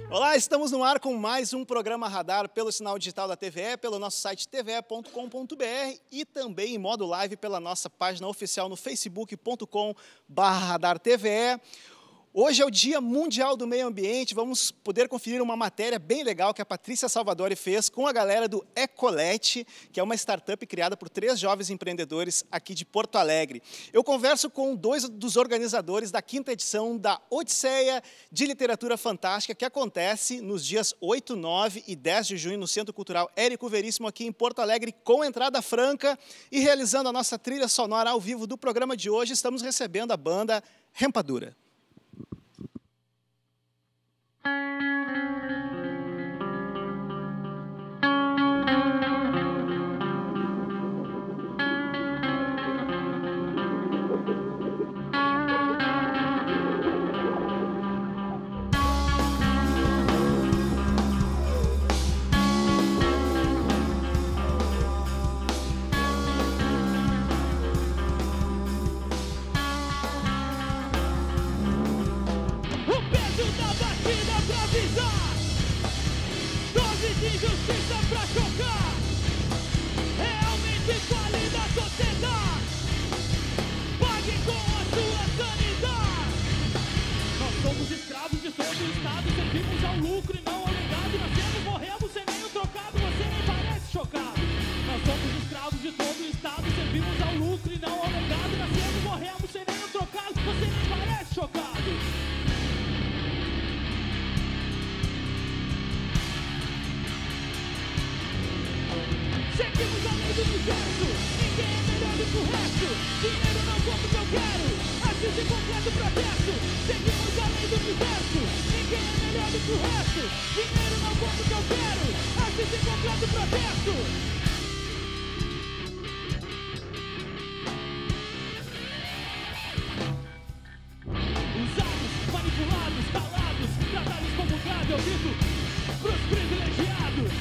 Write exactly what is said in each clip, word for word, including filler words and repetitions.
Olá, estamos no ar com mais um programa Radar pelo sinal digital da T V E, pelo nosso site t v e ponto com ponto b r e também em modo live pela nossa página oficial no facebook ponto com barra radar T V E. Hoje é o Dia Mundial do Meio Ambiente, vamos poder conferir uma matéria bem legal que a Patrícia Salvadori fez com a galera do Ecolete, que é uma startup criada por três jovens empreendedores aqui de Porto Alegre. Eu converso com dois dos organizadores da quinta edição da Odisseia de Literatura Fantástica, que acontece nos dias oito, nove e dez de junho no Centro Cultural Érico Veríssimo, aqui em Porto Alegre, com entrada franca. E realizando a nossa trilha sonora ao vivo do programa de hoje, estamos recebendo a banda Rempadura. Injustiça pra chocar, realmente fale da sociedade, pague com a sua sanidade. Nós somos escravos de todo o Estado, servimos ao lucro e não ao legado. Nascemos, morremos sem nenhum trocado, você nem parece chocado. Nós somos escravos de todo o Estado, servimos ao lucro e não ao legado. Nascemos, morremos sem nenhum trocado, você nem parece chocado. Seguimos a lei do universo, ninguém é melhor do que o resto. Dinheiro não compra o que eu quero, artista em completo protesto. Seguimos a lei do universo, ninguém é melhor do que o resto. Dinheiro não compra o que eu quero, artista em completo protesto. Usados, manipulados, calados, tratados como gado, eu grito pros privilegiados.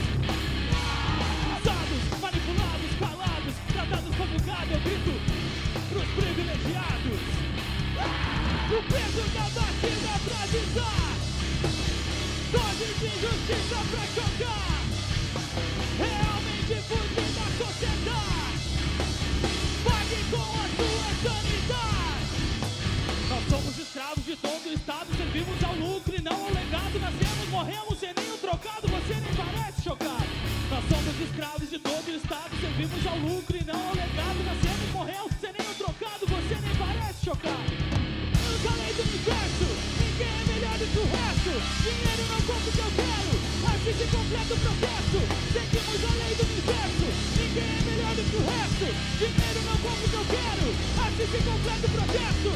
Manipulados, calados, tratados como gado, eu grito pros privilegiados. O peso da batida pra avisar, doses de injustiça pra chocar, realmente fugir da sociedade, pague com a sua sanidade. Nós somos escravos de todo o Estado, servimos ao lucro e não ao legado. Nascemos, morremos sem nenhum trocado, você nem parece chocado. Nós somos escravos de todo o Estado, servimos ao lucro e não ao legado. Nascemos, morremos sem nenhum trocado, você nem parece chocado. Usa a lei do universo, ninguém é melhor do que o resto. Dinheiro não compra o que eu quero, artista em completo protesto. Seguimos a lei do universo, ninguém é melhor do que o resto. Dinheiro não compra o que eu quero, artista em completo protesto.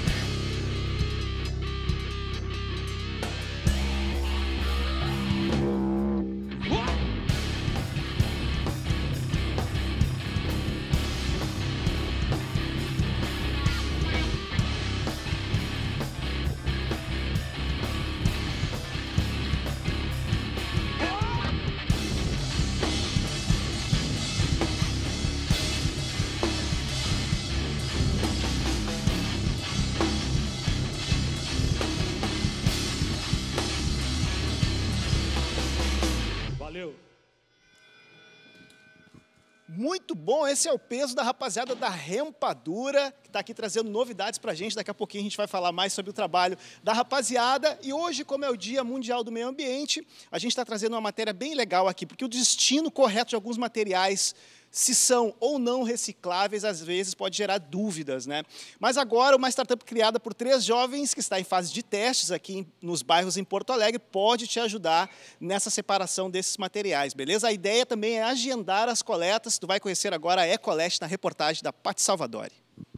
Muito bom, esse é o peso da rapaziada da Rempadura, que está aqui trazendo novidades para a gente. Daqui a pouquinho a gente vai falar mais sobre o trabalho da rapaziada. E hoje, como é o Dia Mundial do Meio Ambiente, a gente está trazendo uma matéria bem legal aqui, porque o destino correto de alguns materiais, se são ou não recicláveis, às vezes pode gerar dúvidas, né? Mas agora, uma startup criada por três jovens, que está em fase de testes aqui em, nos bairros em Porto Alegre, pode te ajudar nessa separação desses materiais, beleza? A ideia também é agendar as coletas. Tu vai conhecer agora a Ecolete na reportagem da Patrícia Salvadori.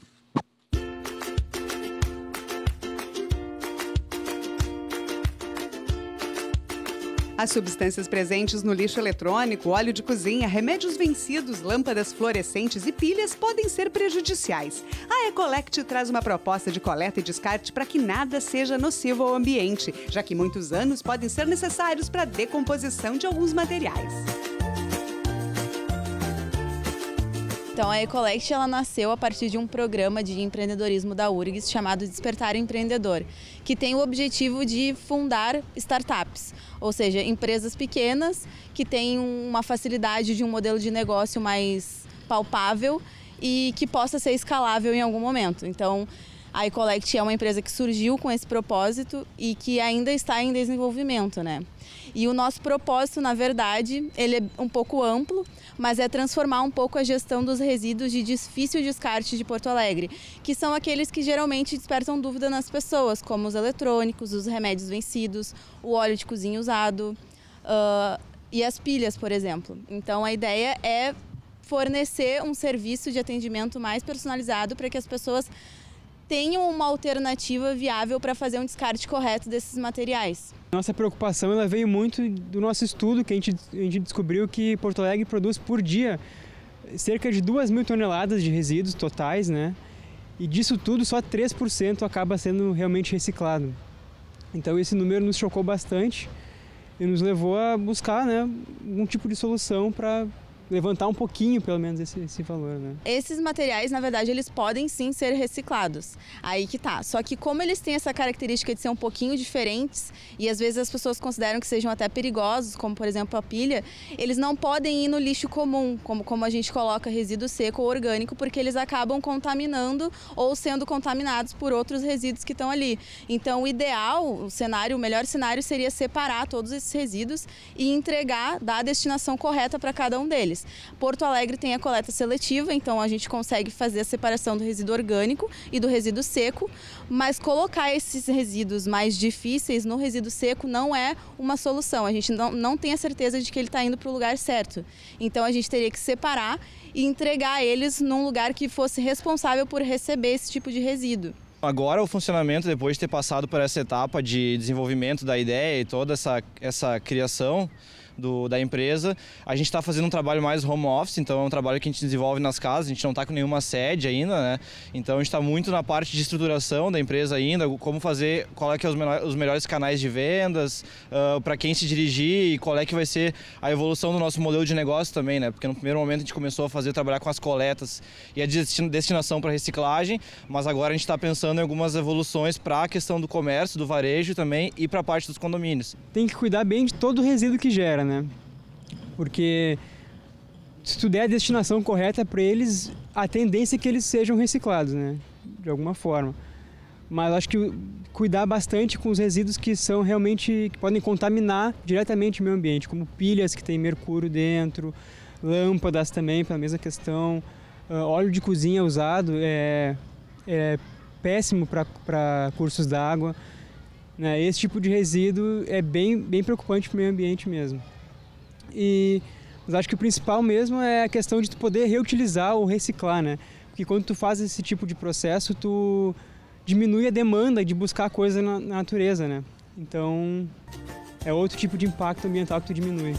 As substâncias presentes no lixo eletrônico, óleo de cozinha, remédios vencidos, lâmpadas fluorescentes e pilhas podem ser prejudiciais. A Ecolect traz uma proposta de coleta e descarte para que nada seja nocivo ao ambiente, já que muitos anos podem ser necessários para a decomposição de alguns materiais. Então a Ecolect ela nasceu a partir de um programa de empreendedorismo da U R G S chamado Despertar Empreendedor, que tem o objetivo de fundar startups, ou seja, empresas pequenas que têm uma facilidade de um modelo de negócio mais palpável e que possa ser escalável em algum momento. Então a Ecolect é uma empresa que surgiu com esse propósito e que ainda está em desenvolvimento, né? E o nosso propósito, na verdade, ele é um pouco amplo, mas é transformar um pouco a gestão dos resíduos de difícil descarte de Porto Alegre, que são aqueles que geralmente despertam dúvida nas pessoas, como os eletrônicos, os remédios vencidos, o óleo de cozinha usado uh, e as pilhas, por exemplo. Então a ideia é fornecer um serviço de atendimento mais personalizado para que as pessoas tenham uma alternativa viável para fazer um descarte correto desses materiais. Nossa preocupação ela veio muito do nosso estudo, que a gente, a gente descobriu que Porto Alegre produz por dia cerca de duas mil toneladas de resíduos totais, né? E disso tudo só três por cento acaba sendo realmente reciclado. Então esse número nos chocou bastante e nos levou a buscar, né, um tipo de solução para levantar um pouquinho, pelo menos, esse, esse valor, né? Esses materiais, na verdade, eles podem sim ser reciclados. Aí que tá. Só que como eles têm essa característica de ser um pouquinho diferentes, e às vezes as pessoas consideram que sejam até perigosos, como por exemplo a pilha, eles não podem ir no lixo comum, como, como a gente coloca resíduo seco ou orgânico, porque eles acabam contaminando ou sendo contaminados por outros resíduos que estão ali. Então o ideal, o cenário, o melhor cenário seria separar todos esses resíduos e entregar, dar a destinação correta para cada um deles. Porto Alegre tem a coleta seletiva, então a gente consegue fazer a separação do resíduo orgânico e do resíduo seco, mas colocar esses resíduos mais difíceis no resíduo seco não é uma solução. A gente não, não tem a certeza de que ele está indo para o lugar certo. Então a gente teria que separar e entregar eles num lugar que fosse responsável por receber esse tipo de resíduo. Agora o funcionamento, depois de ter passado por essa etapa de desenvolvimento da ideia e toda essa, essa criação Do, da empresa, a gente está fazendo um trabalho mais home office, então é um trabalho que a gente desenvolve nas casas, a gente não está com nenhuma sede ainda, né? Então a gente está muito na parte de estruturação da empresa ainda, como fazer, qual é que é os, menor, os melhores canais de vendas, uh, para quem se dirigir e qual é que vai ser a evolução do nosso modelo de negócio também, né? Porque no primeiro momento a gente começou a fazer, trabalhar com as coletas e a destinação para reciclagem, mas agora a gente está pensando em algumas evoluções para a questão do comércio, do varejo também e para a parte dos condomínios. Tem que cuidar bem de todo o resíduo que gera, né? Porque se tu der a destinação correta para eles, a tendência é que eles sejam reciclados, né? De alguma forma. Mas acho que cuidar bastante com os resíduos que são realmente, que podem contaminar diretamente o meio ambiente, como pilhas que tem mercúrio dentro, lâmpadas também, pela mesma questão, uh, óleo de cozinha usado é, é péssimo para cursos d'água, né? Esse tipo de resíduo é bem, bem preocupante para o meio ambiente mesmo. E, mas acho que o principal mesmo é a questão de tu poder reutilizar ou reciclar, né? Porque quando tu faz esse tipo de processo, tu diminui a demanda de buscar coisa na, na natureza, né? Então, é outro tipo de impacto ambiental que tu diminui.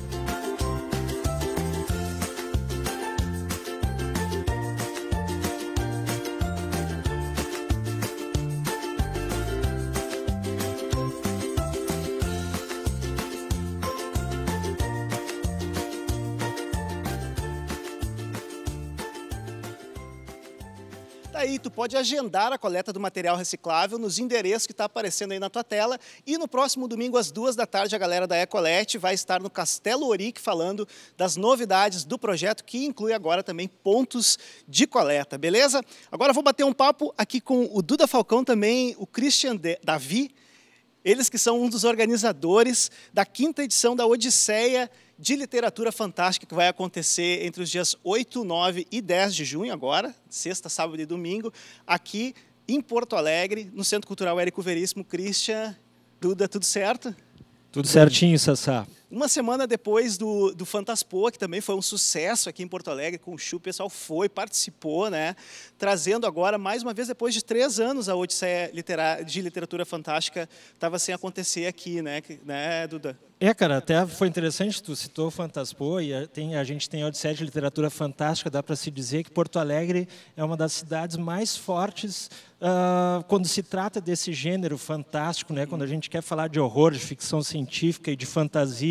Aí tu pode agendar a coleta do material reciclável nos endereços que está aparecendo aí na tua tela. E no próximo domingo, às duas da tarde, a galera da Ecolect vai estar no Castelo Oric falando das novidades do projeto, que inclui agora também pontos de coleta, beleza? Agora eu vou bater um papo aqui com o Duda Falcão, também o Christian Davi, eles que são um dos organizadores da quinta edição da Odisseia de Literatura Fantástica, que vai acontecer entre os dias oito, nove e dez de junho agora, sexta, sábado e domingo, aqui em Porto Alegre, no Centro Cultural Érico Veríssimo. Christian, Duda, tudo certo? Tudo certinho, Sassá. Uma semana depois do, do Fantaspoa, que também foi um sucesso aqui em Porto Alegre, com o Chu, o pessoal foi, participou, né? Trazendo agora, mais uma vez, depois de três anos, a Odisseia litera de Literatura Fantástica estava sem acontecer aqui, né, né, Duda? É, cara, até foi interessante, tu citou o Fantaspoa, e a, tem, a gente tem a Odisseia de Literatura Fantástica, dá para se dizer que Porto Alegre é uma das cidades mais fortes uh, quando se trata desse gênero fantástico, né? Quando a gente quer falar de horror, de ficção científica e de fantasia.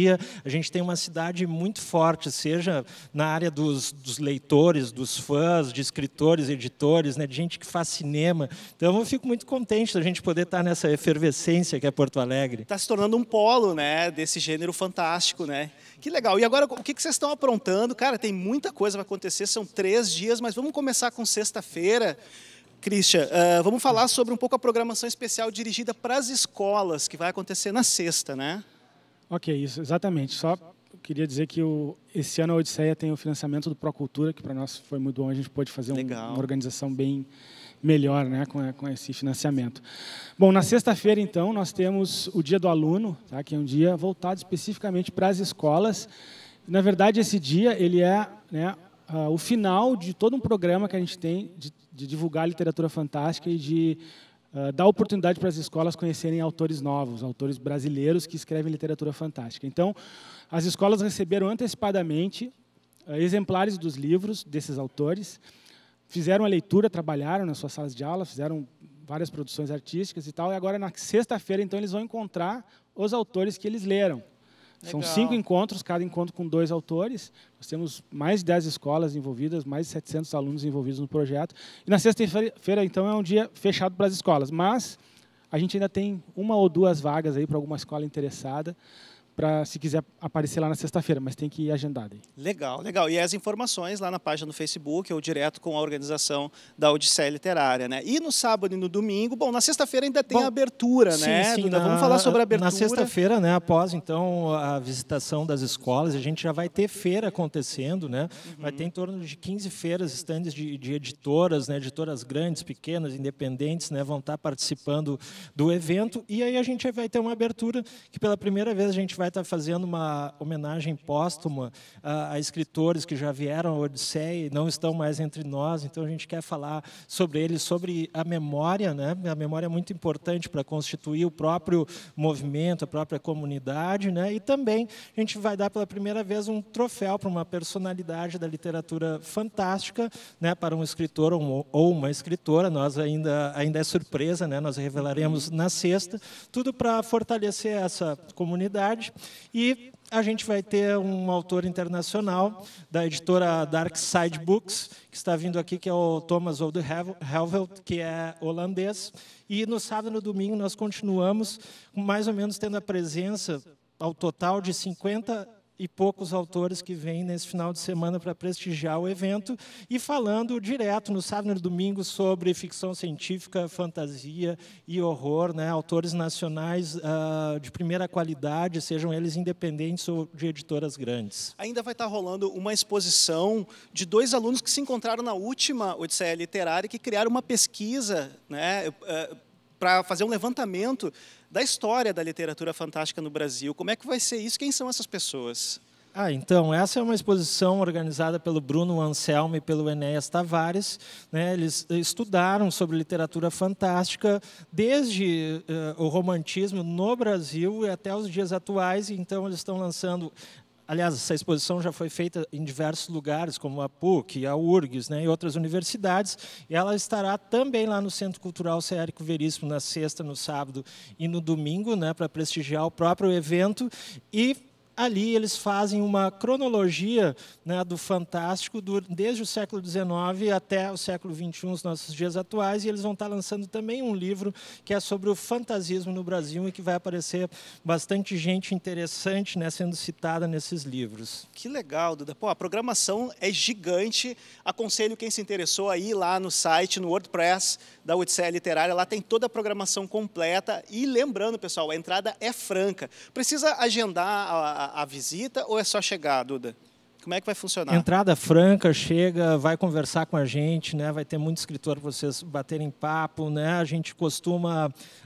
dia. A gente tem uma cidade muito forte, seja na área dos, dos leitores, dos fãs, de escritores, editores, né, de gente que faz cinema. Então eu fico muito contente da gente poder estar nessa efervescência que é Porto Alegre. Está se tornando um polo, né, desse gênero fantástico, né? Que legal. E agora, o que vocês estão aprontando? Cara, tem muita coisa para acontecer, são três dias, mas vamos começar com sexta-feira. Christian, uh, vamos falar sobre um pouco a programação especial dirigida para as escolas, que vai acontecer na sexta, né? Ok, isso, exatamente. Só queria dizer que o, esse ano a Odisseia tem o financiamento do Procultura, que para nós foi muito bom, a gente pôde fazer um, uma organização bem melhor, né, com, com esse financiamento. Bom, na sexta-feira, então, nós temos o Dia do Aluno, tá, que é um dia voltado especificamente para as escolas. Na verdade, esse dia ele é, né, uh, o final de todo um programa que a gente tem de de divulgar a literatura fantástica e de uh, dar oportunidade para as escolas conhecerem autores novos, autores brasileiros que escrevem literatura fantástica. Então, as escolas receberam antecipadamente uh, exemplares dos livros desses autores, fizeram a leitura, trabalharam nas suas salas de aula, fizeram várias produções artísticas e tal, e agora, na sexta-feira, então, eles vão encontrar os autores que eles leram. Legal. São cinco encontros, cada encontro com dois autores. Nós temos mais de dez escolas envolvidas, mais de setecentos alunos envolvidos no projeto. E na sexta-feira, então, é um dia fechado para as escolas. Mas a gente ainda tem uma ou duas vagas aí para alguma escola interessada, para se quiser aparecer lá na sexta-feira, mas tem que ir agendado aí. Legal, legal. E as informações lá na página no Facebook ou direto com a organização da Odisseia Literária, né? E no sábado e no domingo, bom, na sexta-feira ainda tem bom, a abertura, sim, né? Sim, Duda, na, vamos falar sobre a abertura. Na sexta-feira, né, após então a visitação das escolas, a gente já vai ter feira acontecendo, né? Uhum. Vai ter em torno de quinze feiras, estandes de, de editoras, né? Editoras grandes, pequenas, independentes, né? Vão estar participando do evento, e aí a gente vai ter uma abertura que pela primeira vez a gente vai estar fazendo uma homenagem póstuma a, a escritores que já vieram à Odisseia e não estão mais entre nós. Então a gente quer falar sobre eles, sobre a memória, né? A memória é muito importante para constituir o próprio movimento, a própria comunidade, né? E também a gente vai dar pela primeira vez um troféu para uma personalidade da literatura fantástica, né? Para um escritor ou uma escritora. Nós ainda ainda é surpresa, né? Nós revelaremos na sexta, tudo para fortalecer essa comunidade. E a gente vai ter um autor internacional da editora Dark Side Books, que está vindo aqui, que é o Thomas Oldhelvelt, que é holandês. E no sábado e no domingo nós continuamos mais ou menos tendo a presença ao total de cinquenta e poucos autores que vêm nesse final de semana para prestigiar o evento e falando direto no sábado e no domingo sobre ficção científica, fantasia e horror, né? Autores nacionais uh, de primeira qualidade, sejam eles independentes ou de editoras grandes. Ainda vai estar rolando uma exposição de dois alunos que se encontraram na última Odisseia Literária e que criaram uma pesquisa, né, uh, para fazer um levantamento da história da literatura fantástica no Brasil. Como é que vai ser isso? Quem são essas pessoas? Ah, então, essa é uma exposição organizada pelo Bruno Anselmo e pelo Enéas Tavares, né? Eles estudaram sobre literatura fantástica desde uh, o romantismo no Brasil e até os dias atuais. Então, eles estão lançando... Aliás, essa exposição já foi feita em diversos lugares, como a P U C, a U R G S, né, e outras universidades, e ela estará também lá no Centro Cultural C. Érico Veríssimo, na sexta, no sábado e no domingo, né, para prestigiar o próprio evento. E ali eles fazem uma cronologia, né, do fantástico do, desde o século dezenove até o século vinte e um, os nossos dias atuais, e eles vão estar lançando também um livro que é sobre o fantasismo no Brasil e que vai aparecer bastante gente interessante, né, sendo citada nesses livros. Que legal, Duda. Pô, a programação é gigante. Aconselho quem se interessou aí lá no site, no WordPress da Odisseia Literária, lá tem toda a programação completa. E lembrando, pessoal, a entrada é franca. Precisa agendar a, a a visita ou é só chegar, Duda? Como é que vai funcionar? Entrada franca, chega, vai conversar com a gente, né? Vai ter muito escritor para vocês baterem papo, né? A gente costuma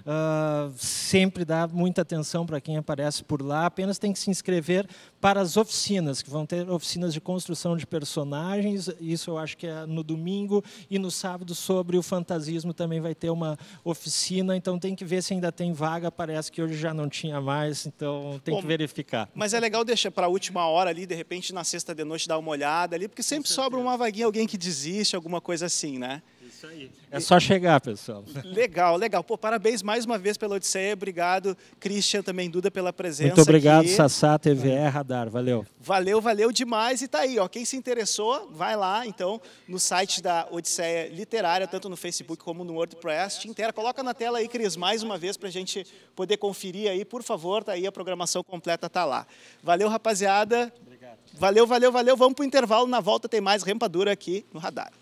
uh, sempre dar muita atenção para quem aparece por lá. Apenas tem que se inscrever para as oficinas, que vão ter oficinas de construção de personagens. Isso eu acho que é no domingo. E no sábado, sobre o fantasismo, também vai ter uma oficina. Então tem que ver se ainda tem vaga. Parece que hoje já não tinha mais, então tem Bom, que verificar. Mas é legal deixar para a última hora ali, de repente, na sexta de noite, dar uma olhada ali, porque sempre sobra uma vaguinha, alguém que desiste, alguma coisa assim, né? Isso. Isso aí. É só chegar, pessoal. Legal, legal. Pô, parabéns mais uma vez pela Odisseia. Obrigado, Christian, também Duda, pela presença. Muito obrigado, aqui. Sassá, T V E, Radar. Valeu. Valeu, valeu demais. E tá aí, ó. Quem se interessou, vai lá, então, no site da Odisseia Literária, tanto no Facebook como no WordPress. Te inteira. Coloca na tela aí, Cris, mais uma vez, pra gente poder conferir aí, por favor. Tá aí, a programação completa tá lá. Valeu, rapaziada. Obrigado. Valeu, valeu, valeu. Vamos pro intervalo. Na volta tem mais Rempadura aqui no Radar.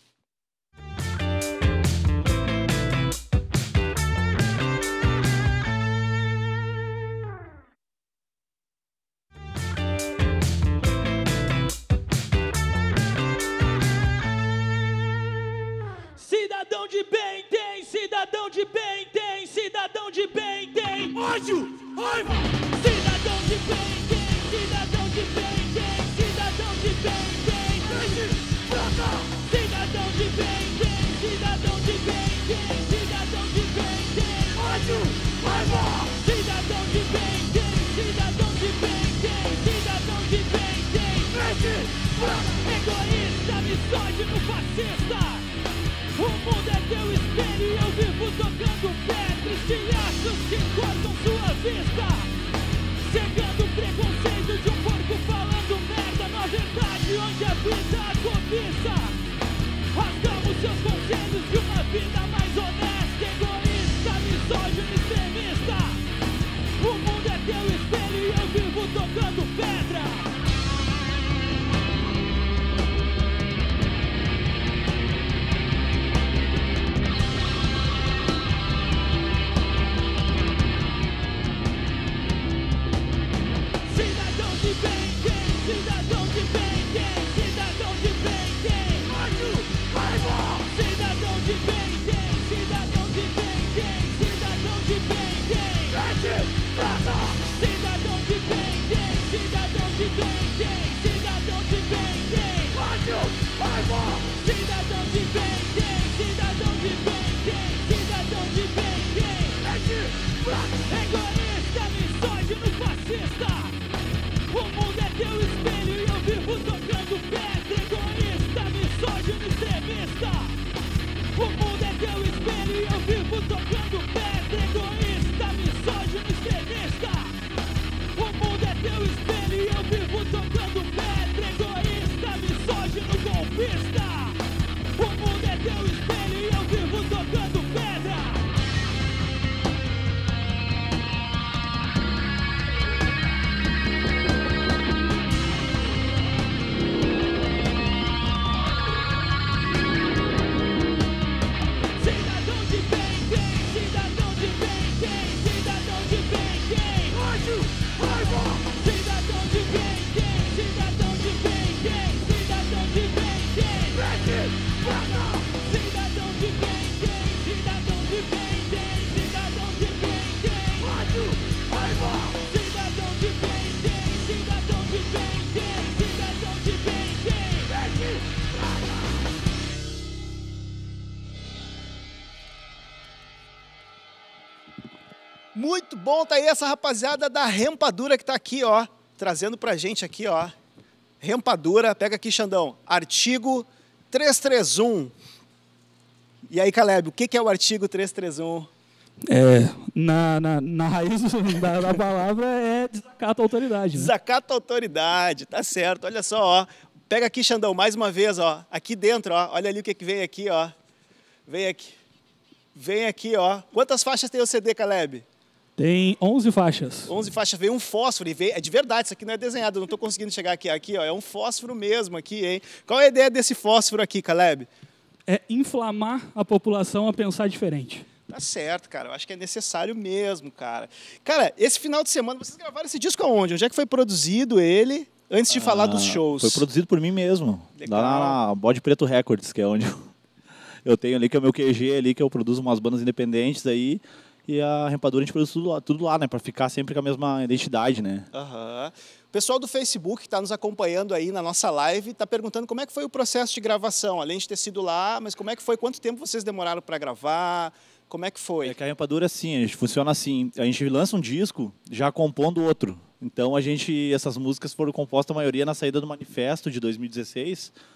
Cidadão de bem tem, cidadão de bem tem, cidadão de bem tem. Ódio, raiva. Cidadão de bem tem, cidadão de bem tem, cidadão de bem tem. Cidadão de bem tem, cidadão de bem tem, cidadão de bem tem. Ódio, raiva. Cidadão de bem tem, cidadão de bem tem, cidadão de bem tem. Egoísta, misógino, fascista. O mundo é teu espelho e eu vivo tocando pedras, estilhaços que cortam sua vista, cegando o preconceito de um porco falando merda, na verdade onde habita a cobiça. Rasgamos seus conselhos de uma vida mais honesta, egoísta, misógino, extremista. O mundo é teu espelho e eu vivo tocando pedra. Muito bom, tá aí essa rapaziada da Rempadura que tá aqui, ó, trazendo pra gente aqui, ó. Rempadura, pega aqui, Xandão, artigo trezentos e trinta e um. E aí, Caleb, o que que é o artigo trezentos e trinta e um? É, na, na, na raiz da, da palavra é desacato à autoridade. Né? Desacato à autoridade, tá certo, olha só, ó. Pega aqui, Xandão, mais uma vez, ó, aqui dentro, ó, olha ali o que que vem aqui, ó. Vem aqui, vem aqui, ó. Quantas faixas tem o C D, Caleb? Tem onze faixas. onze faixas, veio um fósforo, e veio, é de verdade, isso aqui não é desenhado, eu não estou conseguindo chegar aqui, aqui, ó, é um fósforo mesmo aqui, hein? Qual é a ideia desse fósforo aqui, Caleb? É inflamar a população a pensar diferente. Tá certo, cara, eu acho que é necessário mesmo, cara. Cara, esse final de semana, vocês gravaram esse disco aonde? Onde é que foi produzido ele, antes de ah, falar dos shows? Foi produzido por mim mesmo, Legal. Lá na Bode Preto Records, que é onde eu, eu tenho ali, que é o meu Q G ali, que eu produzo umas bandas independentes aí. E a Rempadura a gente produz tudo lá, tudo lá, né? Pra ficar sempre com a mesma identidade, né? Aham. O pessoal do Facebook que está nos acompanhando aí na nossa live está perguntando como é que foi o processo de gravação, além de ter sido lá, mas como é que foi, quanto tempo vocês demoraram para gravar, como é que foi? É que a Rempadura, assim, a gente funciona assim, a gente lança um disco já compondo outro. Então a gente, essas músicas foram compostas a maioria na saída do Manifesto de dois mil e dezesseis,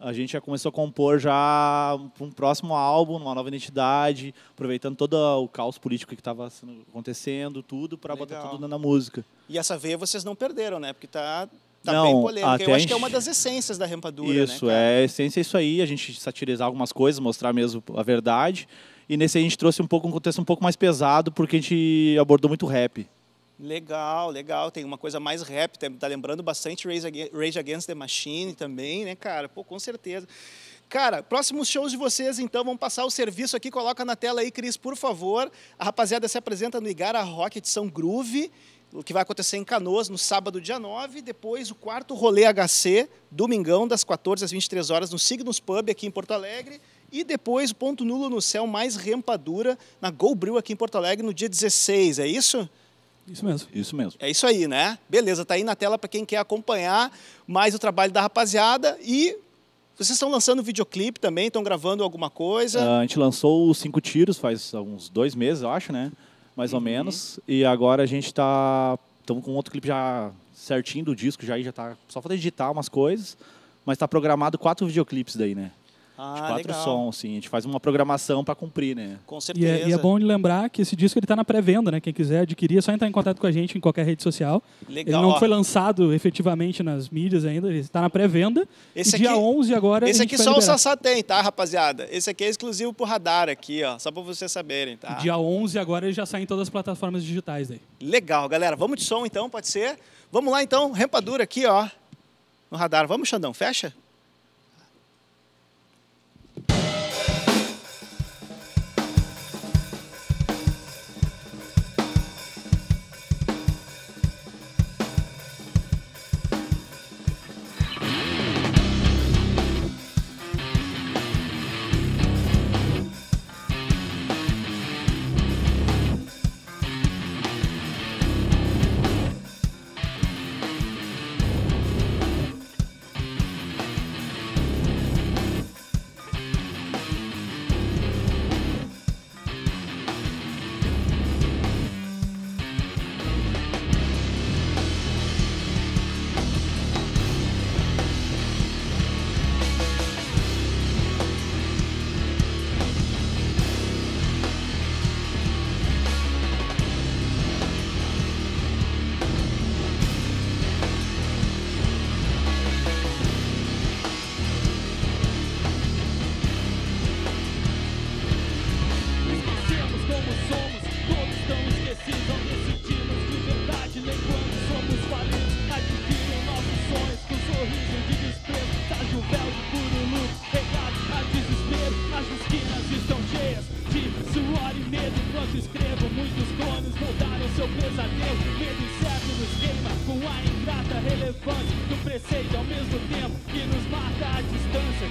a gente já começou a compor já um próximo álbum, uma nova identidade, aproveitando todo o caos político que estava acontecendo, tudo, para botar tudo na música. E essa veia vocês não perderam, né? Porque tá, tá não, bem polêmica. Eu acho gente... que é uma das essências da Rempadura, isso, né, cara? é, a essência é isso aí, a gente satirizar algumas coisas, mostrar mesmo a verdade. E nesse aí a gente trouxe um pouco um contexto um pouco mais pesado, porque a gente abordou muito rap. Legal, legal. Tem uma coisa mais rap, tá lembrando bastante Rage Against the Machine também, né, cara? Pô, com certeza. Cara, próximos shows de vocês, então, vamos passar o serviço aqui. Coloca na tela aí, Cris, por favor. A rapaziada se apresenta no Igara Rock Edição Groove, o que vai acontecer em Canoas no sábado, dia nove. Depois, o quarto rolê H C, domingão, das quatorze às vinte e três horas, no Signos Pub, aqui em Porto Alegre. E depois, o Ponto Nulo no Céu, mais Rempadura, na Go Brew, aqui em Porto Alegre, no dia dezesseis. É isso? Isso mesmo. Isso mesmo. É isso aí, né? Beleza, tá aí na tela para quem quer acompanhar mais o trabalho da rapaziada. E vocês estão lançando videoclipe também, estão gravando alguma coisa? Uh, a gente lançou os Cinco Tiros faz uns dois meses, eu acho, né? Mais ou Uhum. menos. E agora a gente está estamos com outro clipe já certinho do disco, já aí já tá só falta editar umas coisas, mas está programado quatro videoclipes daí, né? Ah, de quatro legal. sons, sim. A gente faz uma programação para cumprir, né? Com E certeza. é, e é bom lembrar que esse disco está na pré-venda, né? Quem quiser adquirir é só entrar em contato com a gente em qualquer rede social. Legal, Ele não ó. foi lançado efetivamente nas mídias ainda, ele está na pré-venda. Esse E dia aqui- onze agora Esse a gente aqui vai só o liberar. Sassá tem, tá, rapaziada? Esse aqui é exclusivo pro Radar aqui, ó. Só para vocês saberem, tá? Dia onze agora ele já sai em todas as plataformas digitais aí. Legal, galera. Vamos de som, então, pode ser? Vamos lá, então. Rempadura aqui, ó. No Radar. Vamos, Xandão? Fecha? Esquecemos como somos, todos estão esquecidos. Ao decidirmos de verdade, nem quando somos falidos. Adquiram nossos sonhos com sorriso de desprezo. Tágio véu de puro luto, regado a desespero. As esquinas estão cheias de suor e medo. Enquanto escrevo, muitos clones moldaram seu pesadelo. Medo incerto nos queima com a ingrata relevância do preceito ao mesmo tempo que nos mata à distância.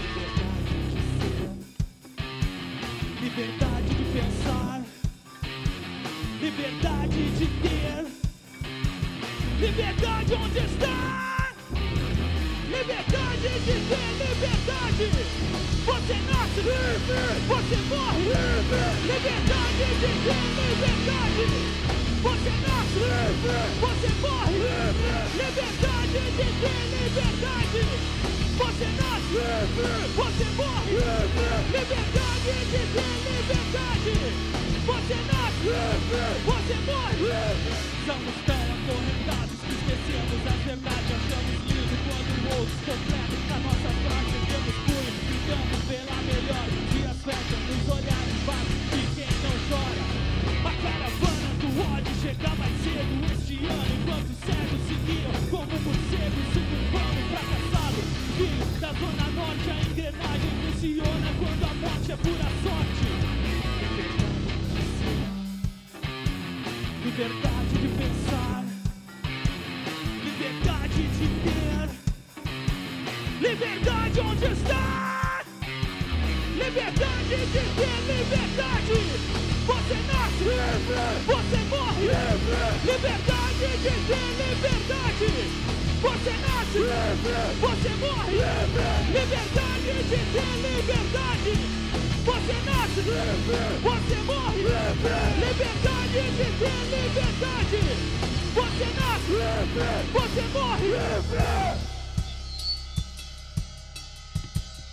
Liberdade de pensar, liberdade de ter, liberdade onde está, liberdade de ter, liberdade. Você nasce livre, você morre livre, liberdade de ter, liberdade. Você nasce livre, você morre livre, liberdade de ter, liberdade. Você nasce livre, você morre livre, liberdade de ter, liberdade. Você nasce livre, você morre livre. Somos tão acorrentados que esquecemos a verdade. Achamos lindo quando outros completam a nossa frase. Temos punho, gritamos pela melhor. Dias fecham nos olhares vagos de quem não chora. A caravana do ódio chega mais cedo este ano, enquanto cegos seguiam como morcegos sucumbando fracassado. Filho da zona norte, a engrenagem funciona quando a morte é pura sorte. Liberdade de pensar, liberdade de ter, liberdade onde está, liberdade de ter, liberdade. Você nasce livre, você morre livre, liberdade de ter, liberdade. Você nasce livre, você morre livre, liberdade de ter, liberdade. Você nasce livre, você morre livre, liberdade de ter, liberdade. Você nasce livre, você morre livre.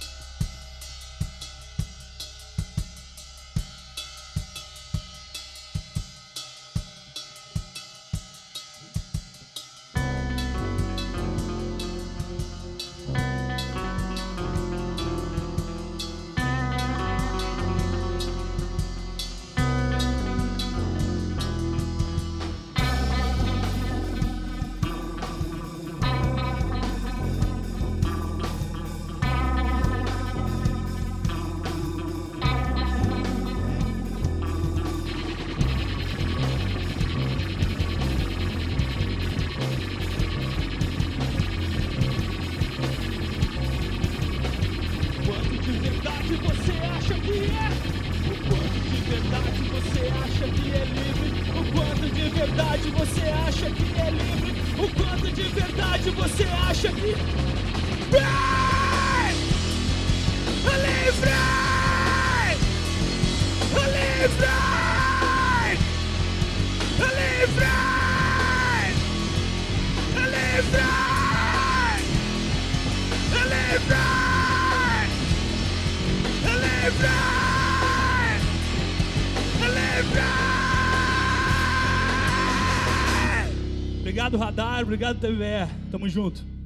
se você acha que... Livre! Livre! Livre! Livre! Livre! Livre! Livre! Obrigado, Radar. Obrigado, T V E. Tamo junto.